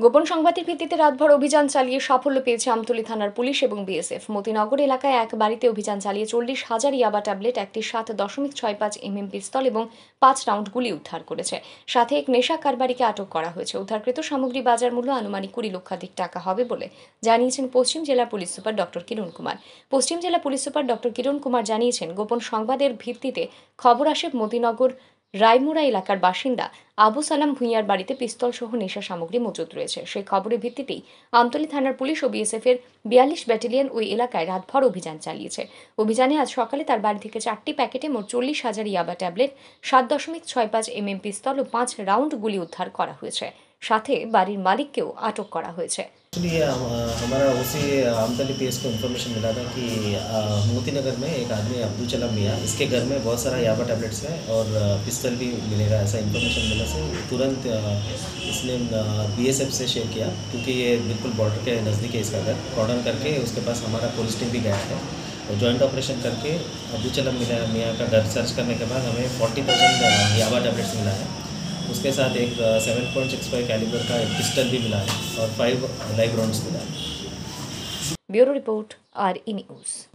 গোপন সংবাদের ভিত্তিতে রাতভর অভিযান চালিয়ে সাফল্য পেয়েছে আমতলী থানার পুলিশ এবং বিএসএফ। মতিনগর এলাকায় এক বাড়িতে অভিযান চালিয়ে 40,000 ইয়াবা ট্যাবলেট, একটি 7.65 mm পিস্তল এবং 5 রাউন্ড গুলি উদ্ধার করেছে। সাথে এক নেশা কারবারিকে আটক করা হয়েছে। উদ্ধারকৃত সামগ্রী বাজার মূল্য আনুমানিক 20 লক্ষাধিক টাকা হবে বলে জানিয়েছেন পশ্চিম জেলা police super doctor Kiran Kumar. পশ্চিম জেলা police super doctor Kiran Kumar জানিয়েছেন, গোপন সংবাদের ভিত্তিতে খবর আসে মতিনগর রায়মুড়া এলাকার বাসিন্দা আবু সালাম ভুঁইয়ার বাড়িতে পিস্তল সহ নেশা সামগ্রী মজুত রয়েছে। সেই খবরের ভিত্তিতেই আমতলী থানার পুলিশ ও বিএসএফ এর 42 ব্যাটালিয়ন ওই এলাকায় রাতভর অভিযান চালিয়েছে। অভিযানে আজ সকালে তার বাড়ি থেকে 4টি প্যাকেটে মোট 40,000 ইয়াবা ট্যাবলেট, 7.65 mm পিস্তল ও 5 রাউন্ড গুলি উদ্ধার করা হয়েছে। সাথে বাড়ির মালিককেও আটক করা হয়েছে। हमारा उसी आमतली पीएस को इन्फॉर्मेशन मिला था कि मोतीनगर में एक आदमी अब्दुल चलाम मियाँ, इसके घर में बहुत सारा याबा टैबलेट्स है और पिस्तल भी मिलेगा, ऐसा इन्फॉर्मेशन मिला से तुरंत इसने बीएसएफ से शेयर किया, क्योंकि ये बिल्कुल बॉर्डर के नज़दीक है इसका घर। कॉर्डन करके उसके पास हमारा पुलिस टीम भी गया है और जॉइंट ऑपरेशन करके अब्दुल चलाम मियाँ का घर सर्च करने के बाद हमें 40,000 याबा टैबलेट्स मिला है। उसके साथ एक 7.65 कैलिबर का एक पिस्टल भी मिला है और 5 लाइव राउंड्स मिला है। Bureau report, RE news.